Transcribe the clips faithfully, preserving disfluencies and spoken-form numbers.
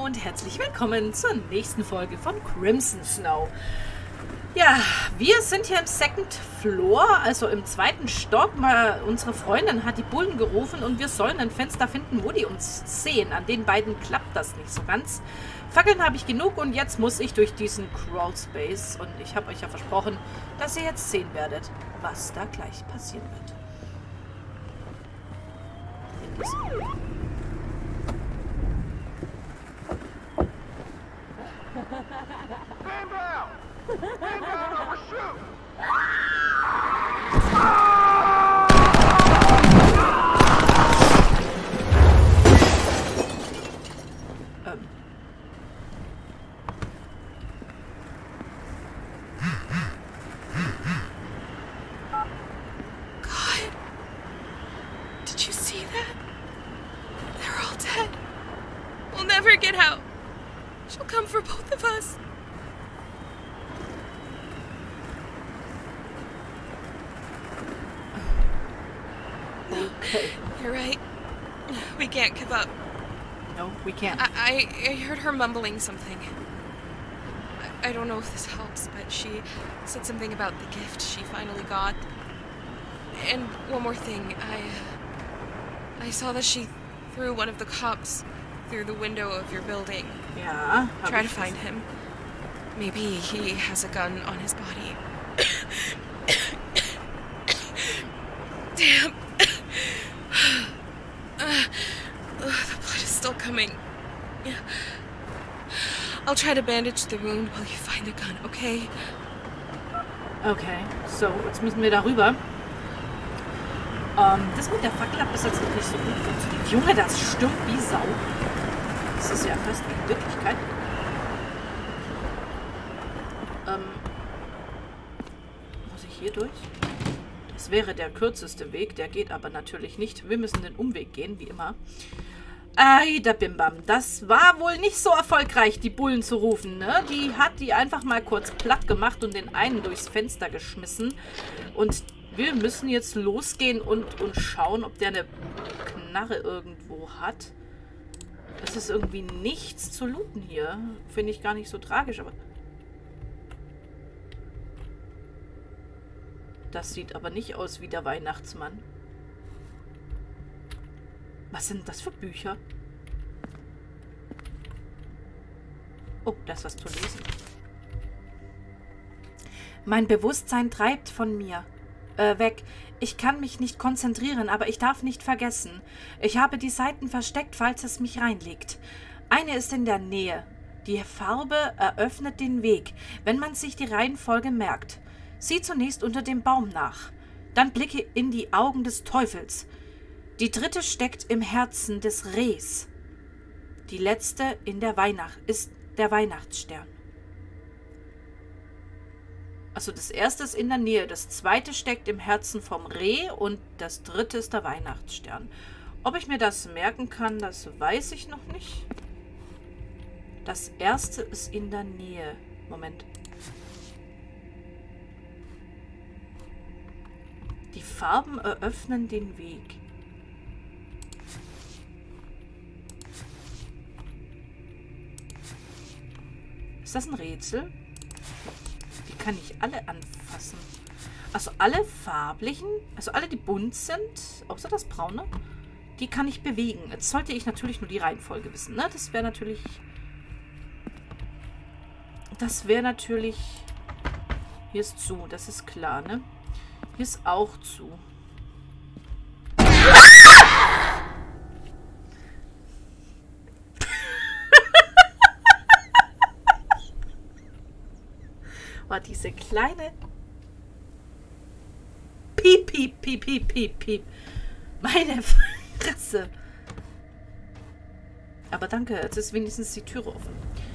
und herzlich willkommen zur nächsten Folge von Crimson Snow. Ja, wir sind hier im Second Floor, also im zweiten Stock. Mal, unsere Freundin hat die Bullen gerufen und wir sollen ein Fenster finden, wo die uns sehen. An den beiden klappt das nicht so ganz. Fackeln habe ich genug und jetzt muss ich durch diesen Crawl Space. Und ich habe euch ja versprochen, dass ihr jetzt sehen werdet, was da gleich passieren wird. In diesem Stand down! Stand down or shoot! Ähm. God, did you see that? They're all dead. We'll never get out. She'll come for both of us. Okay. You're right. We can't give up. No, we can't. I, I, I heard her mumbling something. I, I don't know if this helps, but she said something about the gift she finally got. And one more thing, I, I saw that she threw one of the cops through the window of your building. Ja. Try to find him. Maybe he has a gun on his body. Damn. Uh, the blood is still coming. I'll try to bandage the wound while you find the gun, okay? Okay, so, jetzt müssen wir darüber. Ähm, das mit der Fackel hat bis jetzt noch nicht so gut funktioniert. Junge, das stimmt wie Sau. Das ist ja fast wie in Wirklichkeit. Ähm, muss ich hier durch? Das wäre der kürzeste Weg, der geht aber natürlich nicht. Wir müssen den Umweg gehen, wie immer. Aida Bimbam, das war wohl nicht so erfolgreich, die Bullen zu rufen, ne? Die hat die einfach mal kurz platt gemacht und den einen durchs Fenster geschmissen. Und wir müssen jetzt losgehen und, und schauen, ob der eine Knarre irgendwo hat. Es ist irgendwie nichts zu looten hier. Finde ich gar nicht so tragisch, aber... Das sieht aber nicht aus wie der Weihnachtsmann. Was sind das für Bücher? Oh, da ist was zu lesen. Mein Bewusstsein treibt von mir äh, weg. Ich kann mich nicht konzentrieren, aber ich darf nicht vergessen. Ich habe die Seiten versteckt, falls es mich reinlegt. Eine ist in der Nähe. Die Farbe eröffnet den Weg, wenn man sich die Reihenfolge merkt. Sieh zunächst unter dem Baum nach. Dann blicke in die Augen des Teufels. Die dritte steckt im Herzen des Rehs. Die letzte in der Weihnacht ist der Weihnachtsstern. Also das erste ist in der Nähe, das zweite steckt im Herzen vom Reh und das dritte ist der Weihnachtsstern. Ob ich mir das merken kann, das weiß ich noch nicht. Das erste ist in der Nähe. Moment. Die Farben eröffnen den Weg. Ist das ein Rätsel? Die kann ich alle anfassen. Also alle farblichen, also alle, die bunt sind, außer das braune, die kann ich bewegen. Jetzt sollte ich natürlich nur die Reihenfolge wissen, ne? Das wäre natürlich... Das wäre natürlich... Hier ist zu, das ist klar, ne? Hier ist auch zu. War diese kleine Piep, piep, piep, piep, piep, piep. Meine Fresse. Aber danke, jetzt ist wenigstens die Türe offen.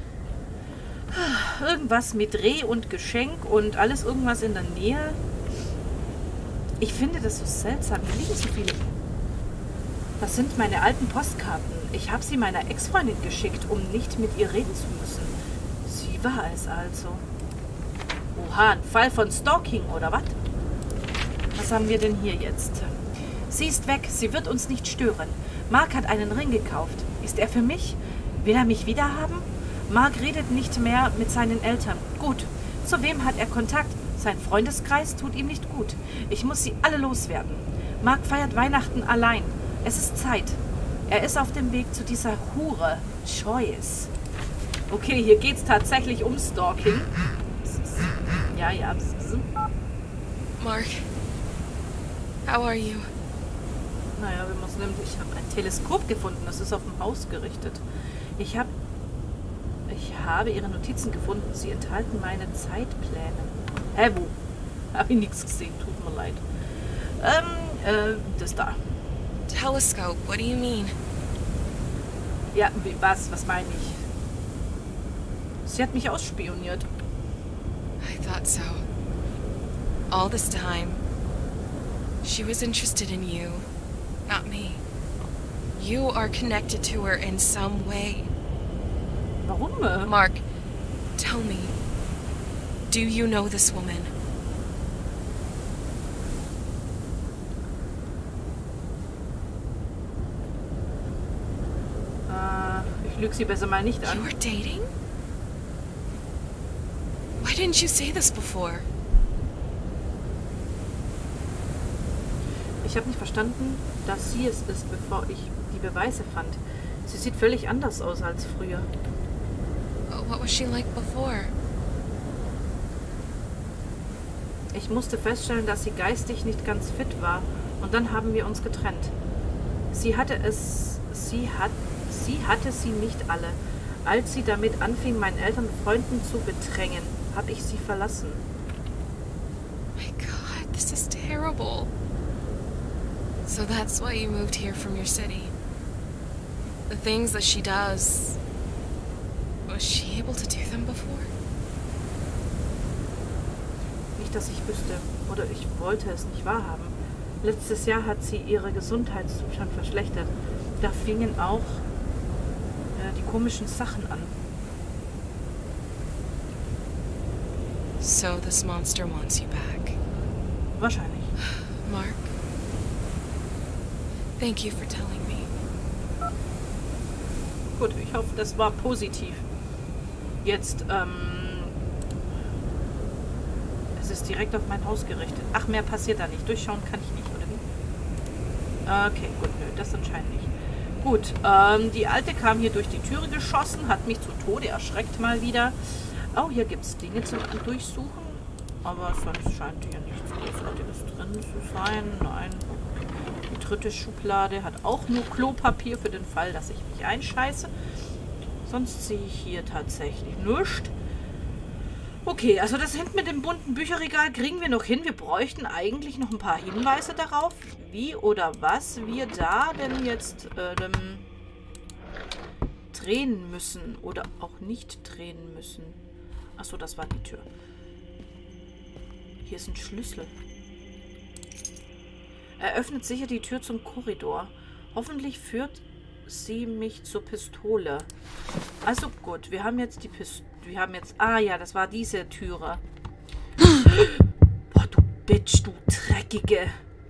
Irgendwas mit Reh und Geschenk und alles irgendwas in der Nähe. Ich finde das so seltsam. Hier liegen so viele. Das sind meine alten Postkarten. Ich habe sie meiner Ex-Freundin geschickt, um nicht mit ihr reden zu müssen. Sie war es also. Oha, ein Fall von Stalking, oder was? Was haben wir denn hier jetzt? Sie ist weg. Sie wird uns nicht stören. Mark hat einen Ring gekauft. Ist er für mich? Will er mich wiederhaben? Mark redet nicht mehr mit seinen Eltern. Gut. Zu wem hat er Kontakt? Sein Freundeskreis tut ihm nicht gut. Ich muss sie alle loswerden. Mark feiert Weihnachten allein. Es ist Zeit. Er ist auf dem Weg zu dieser Hure. Joyce. Okay, hier geht es tatsächlich um Stalking. Ja, ja. Mark, how are you? Naja, wir müssen nämlich... Ich habe ein Teleskop gefunden. Das ist auf dem Haus gerichtet. Ich habe... Ich habe ihre Notizen gefunden. Sie enthalten meine Zeitpläne. Hä, wo? Habe ich nichts gesehen. Tut mir leid. Ähm, äh, das da. Telescope, what do you mean? Ja, wie, was? Was meine ich? Sie hat mich ausspioniert. I thought so. All this time, she was interested in you, not me. You are connected to her in some way. Warum? äh? Mark, tell me, do you know this woman? Äh, ich lüge sie besser mal nicht You an. were dating? Why didn't you say this before? Ich habe nicht verstanden, dass sie es ist, bevor ich die Beweise fand. Sie sieht völlig anders aus als früher. Oh, what was she like before? Ich musste feststellen, dass sie geistig nicht ganz fit war. Und dann haben wir uns getrennt. Sie hatte es... Sie hat... Sie hatte sie nicht alle. Als sie damit anfing, meinen Eltern und Freunden zu bedrängen, habe ich sie verlassen. My God, this is terrible. So that's why you moved here from your city. The things that she does... Was she able to do them before? Nicht, dass ich wüsste. Oder ich wollte es nicht wahrhaben. Letztes Jahr hat sie ihre Gesundheitszustand verschlechtert. Da fingen auch äh, die komischen Sachen an. So this monster wants you back. Wahrscheinlich. Mark, thank you for telling me. Gut, ich hoffe, das war positiv. Jetzt, ähm... es ist direkt auf mein Haus gerichtet. Ach, mehr passiert da nicht. Durchschauen kann ich nicht, oder wie? Okay, gut, nö, das anscheinend nicht. Gut, ähm, die Alte kam hier durch die Türe geschossen, hat mich zu Tode erschreckt mal wieder. Oh, hier gibt es Dinge zum Durchsuchen. Aber sonst scheint hier nichts Großartiges drin zu sein. Nein. Die dritte Schublade hat auch nur Klopapier für den Fall, dass ich mich einscheiße. Sonst sehe ich hier tatsächlich nichts. Okay, also das hinten mit dem bunten Bücherregal kriegen wir noch hin. Wir bräuchten eigentlich noch ein paar Hinweise darauf, wie oder was wir da denn jetzt ähm, drehen müssen oder auch nicht drehen müssen. Achso, das war die Tür. Hier ist ein Schlüssel. Er öffnet sicher die Tür zum Korridor. Hoffentlich führt sie mich zur Pistole. Also gut, wir haben jetzt die Pistole. Wir haben jetzt... Ah ja, das war diese Türe. Boah, du Bitch, du Dreckige.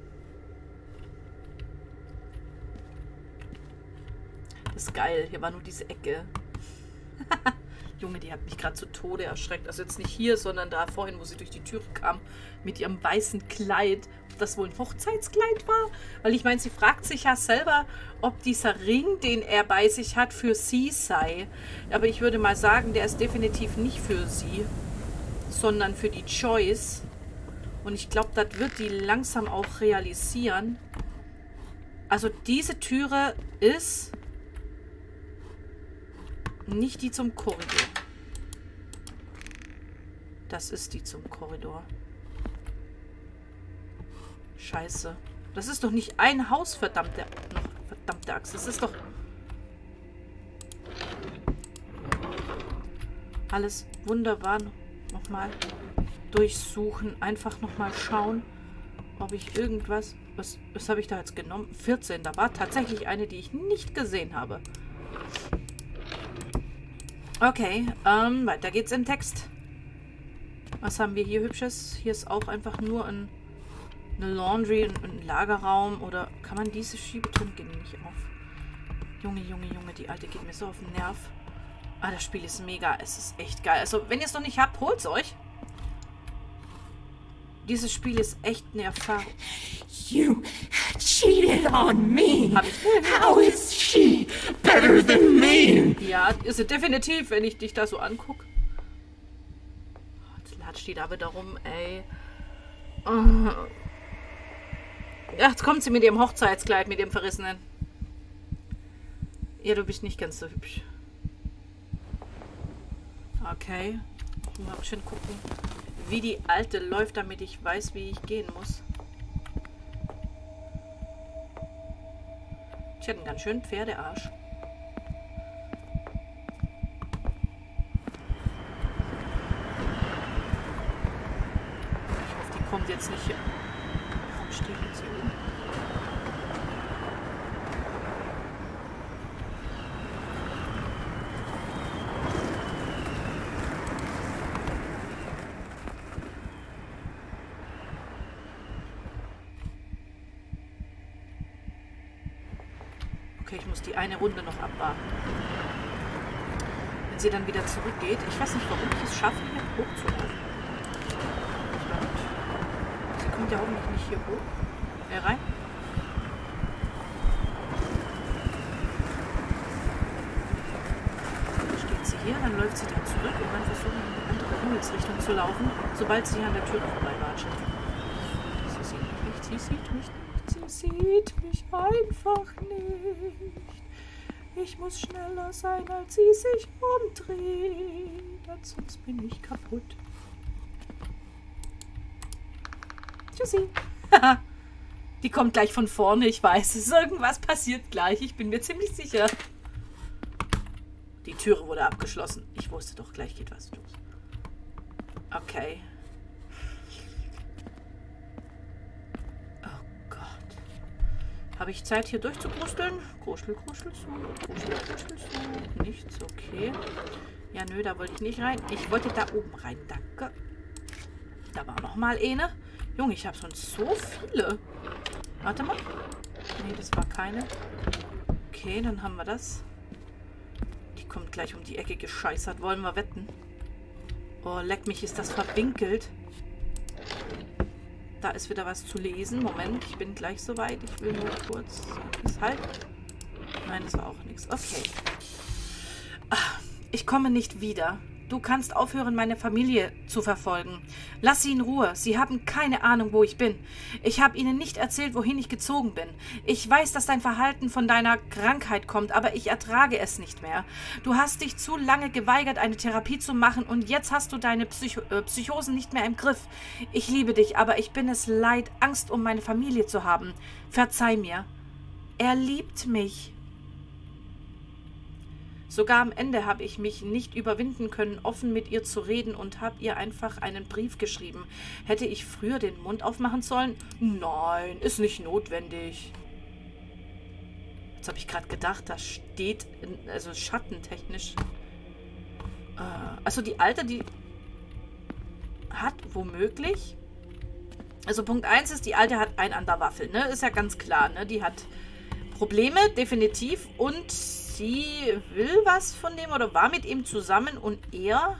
Das ist geil. Hier war nur diese Ecke. Junge, die hat mich gerade zu Tode erschreckt. Also jetzt nicht hier, sondern da vorhin, wo sie durch die Türe kam. Mit ihrem weißen Kleid. Ob das wohl ein Hochzeitskleid war? Weil ich meine, sie fragt sich ja selber, ob dieser Ring, den er bei sich hat, für sie sei. Aber ich würde mal sagen, der ist definitiv nicht für sie, sondern für die Joyce. Und ich glaube, das wird die langsam auch realisieren. Also diese Türe ist nicht die zum Korridor. Das ist die zum Korridor. Scheiße. Das ist doch nicht ein Haus, verdammte, verdammte Axt. Das ist doch... Alles wunderbar. Nochmal durchsuchen. Einfach nochmal schauen, ob ich irgendwas... Was, was habe ich da jetzt genommen? vierzehn. Da war tatsächlich eine, die ich nicht gesehen habe. Okay, ähm, weiter geht's im Text. Was haben wir hier Hübsches? Hier ist auch einfach nur ein, eine Laundry, ein, ein Lagerraum. Oder kann man diese Schiebetür... Gehen nicht auf. Junge, Junge, Junge, die Alte geht mir so auf den Nerv. Ah, das Spiel ist mega. Es ist echt geil. Also, wenn ihr es noch nicht habt, holt's euch. Dieses Spiel ist echt eine Erfahrung. You cheated on me. Hab ich. How is she better than me? Ja, ist sie definitiv, wenn ich dich da so angucke. Jetzt latscht die da wieder rum, ey. Oh. Ja, jetzt kommt sie mit ihrem Hochzeitskleid, mit dem verrissenen. Ja, du bist nicht ganz so hübsch. Okay. Mal schön gucken, wie die Alte läuft, damit ich weiß, wie ich gehen muss. Ich hätte einen ganz schönen Pferdearsch. Ich hoffe, die kommt jetzt nicht hier. Warum steht jetzt hier oben? Okay, ich muss die eine Runde noch abwarten. Wenn sie dann wieder zurückgeht. Ich weiß nicht, warum ich es schaffe, hier hochzulaufen. Sie kommt ja hoffentlich nicht hier hoch. Äh, rein. Dann steht sie hier, dann läuft sie da zurück und dann versuchen wir in eine andere Himmelsrichtung zu laufen, sobald sie an der Tür vorbeiwatscht. Sie sieht mich nicht, sie sieht mich nicht. Sie sieht mich einfach nicht. Ich muss schneller sein, als sie sich umdreht. Sonst bin ich kaputt. Tschüssi. Die kommt gleich von vorne, ich weiß es. Irgendwas passiert gleich, ich bin mir ziemlich sicher. Die Türe wurde abgeschlossen. Ich wusste doch, gleich geht was los. Okay. Habe ich Zeit, hier durchzukrusteln? Kruschel, kruschel, so. Kruschel, kruschel, so. Nichts, okay. Ja, nö, da wollte ich nicht rein. Ich wollte da oben rein, danke. Da war noch mal eine. Junge, ich habe schon so viele. Warte mal. Nee, das war keine. Okay, dann haben wir das. Die kommt gleich um die Ecke gescheißert. Wollen wir wetten? Oh, leck mich, ist das verwinkelt. Da ist wieder was zu lesen. Moment, ich bin gleich soweit. Ich will nur kurz... Ist halt... Nein, das war auch nichts. Okay. Ach, ich komme nicht wieder. Du kannst aufhören, meine Familie zu verfolgen. Lass sie in Ruhe. Sie haben keine Ahnung, wo ich bin. Ich habe ihnen nicht erzählt, wohin ich gezogen bin. Ich weiß, dass dein Verhalten von deiner Krankheit kommt, aber ich ertrage es nicht mehr. Du hast dich zu lange geweigert, eine Therapie zu machen und jetzt hast du deine Psycho äh, Psychosen nicht mehr im Griff. Ich liebe dich, aber ich bin es leid, Angst um meine Familie zu haben. Verzeih mir. Er liebt mich. Sogar am Ende habe ich mich nicht überwinden können, offen mit ihr zu reden und habe ihr einfach einen Brief geschrieben. Hätte ich früher den Mund aufmachen sollen? Nein, ist nicht notwendig. Jetzt habe ich gerade gedacht, da steht, in, also schattentechnisch. Äh, also die Alte, die hat womöglich... Also Punkt eins ist, die Alte hat einen an der Waffel, ne? Ist ja ganz klar, ne? Die hat Probleme, definitiv, und... Sie will was von dem oder war mit ihm zusammen und er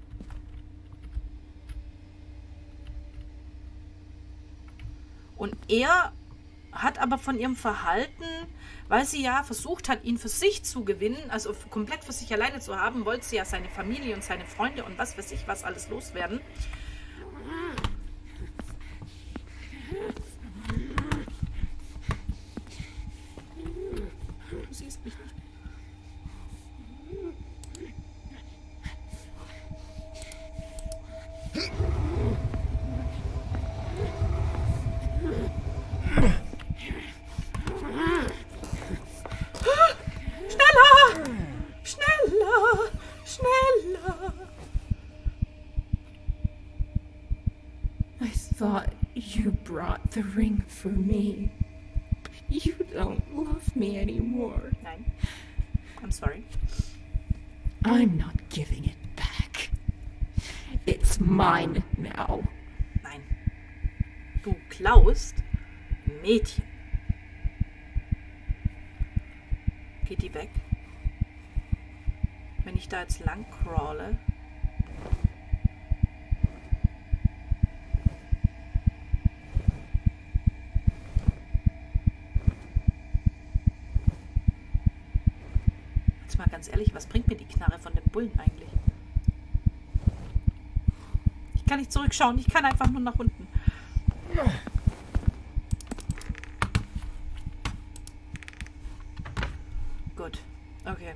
und er hat aber von ihrem Verhalten, weil sie ja versucht hat, ihn für sich zu gewinnen, also komplett für sich alleine zu haben, wollte sie ja seine Familie und seine Freunde und was weiß ich was alles loswerden. Du siehst mich nicht. Schneller! Schneller! Schneller! I thought you brought the ring for me. You don't love me anymore. Nein. I'm sorry. I'm not giving it back. It's mine now. Nein. Du klaust Mädchen. Geht die weg? Wenn ich da jetzt lang crawle. Jetzt mal ganz ehrlich, was bringt mir die Knarre von dem Bullen eigentlich? Ich kann nicht zurückschauen, ich kann einfach nur nach unten. Gut, okay.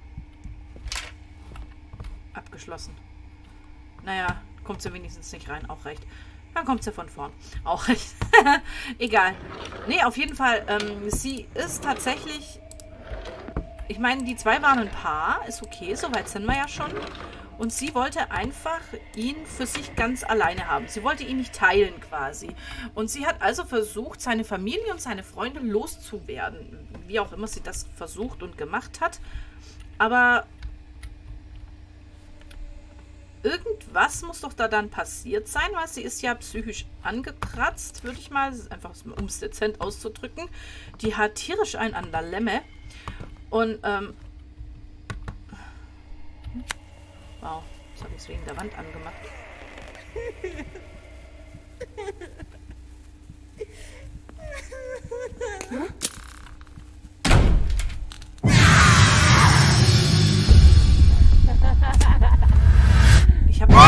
Abgeschlossen. Naja, kommt sie wenigstens nicht rein, auch recht. Dann kommt sie von vorn, auch recht. Egal. Nee, auf jeden Fall, ähm, sie ist tatsächlich... Ich meine, die zwei waren ein Paar, ist okay, soweit sind wir ja schon. Und sie wollte einfach ihn für sich ganz alleine haben. Sie wollte ihn nicht teilen quasi. Und sie hat also versucht, seine Familie und seine Freunde loszuwerden. Wie auch immer sie das versucht und gemacht hat. Aber irgendwas muss doch da dann passiert sein, weil sie ist ja psychisch angekratzt, würde ich mal, einfach um es dezent auszudrücken. Die hat tierisch einen an der Lemme. Und, ähm... wow, das habe ich wegen der Wand angemacht. Hm? Ich habe...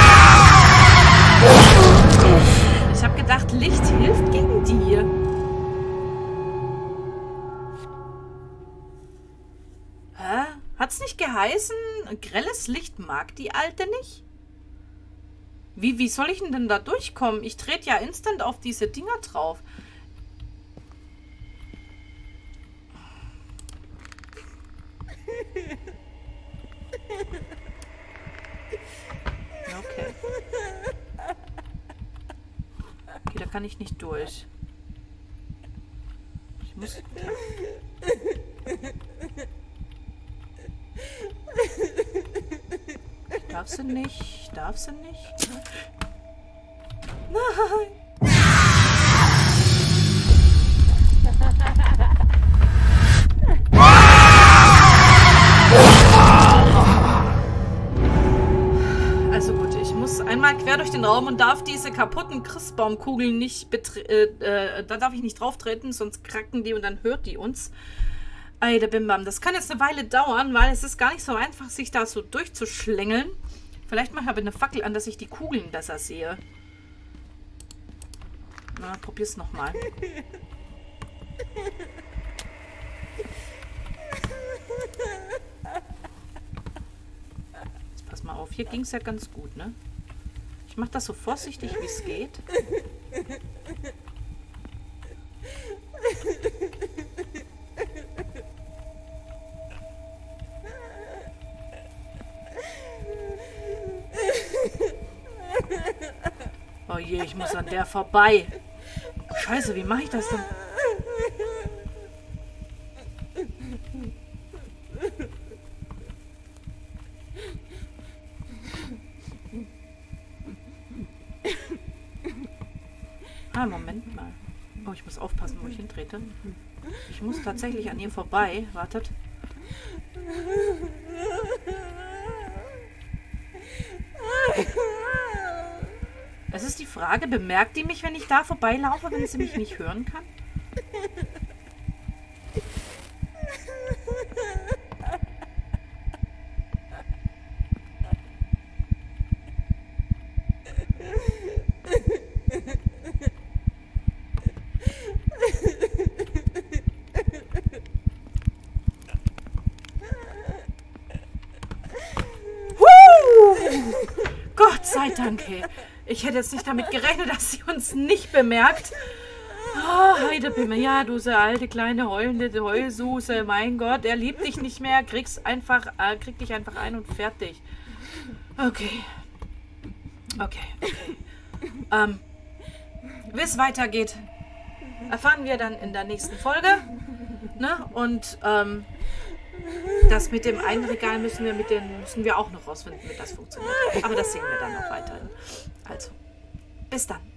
Ich habe gedacht, Licht hilft gegen die. Hat's nicht geheißen, grelles Licht mag die Alte nicht? Wie, wie soll ich denn da durchkommen? Ich trete ja instant auf diese Dinger drauf. Okay. Okay, da kann ich nicht durch. Ich muss... Darf sie nicht? Darf sie nicht? Nein! Also gut, ich muss einmal quer durch den Raum und darf diese kaputten Christbaumkugeln nicht betre- äh, äh, da darf ich nicht drauf treten, sonst kracken die und dann hört die uns. Ey, der Bimbam, das kann jetzt eine Weile dauern, weil es ist gar nicht so einfach, sich da so durchzuschlängeln. Vielleicht mache ich aber eine Fackel an, dass ich die Kugeln besser sehe. Na, probier's nochmal. Jetzt pass mal auf, hier ging es ja ganz gut, ne? Ich mache das so vorsichtig, wie es geht. Oh je, ich muss an der vorbei. Scheiße, wie mache ich das denn? Ah, Moment mal. Oh, ich muss aufpassen, wo ich hintrete. Ich muss tatsächlich an ihr vorbei. Wartet. Es ist die Frage, bemerkt die mich, wenn ich da vorbeilaufe, wenn sie mich nicht hören kann? Gott sei Dank, hey. Ich hätte jetzt nicht damit gerechnet, dass sie uns nicht bemerkt. Oh, Heidebimmel, ja, du so alte, kleine, heulende Heulsuse. Mein Gott, er liebt dich nicht mehr. Kriegst einfach, äh, krieg dich einfach ein und fertig. Okay. Okay, okay. Ähm, wie es weitergeht, erfahren wir dann in der nächsten Folge. Ne? Und, ähm, das mit dem einen Regal müssen wir mit den müssen wir auch noch rausfinden, wie das funktioniert. Aber das sehen wir dann noch weiterhin. Also, bis dann.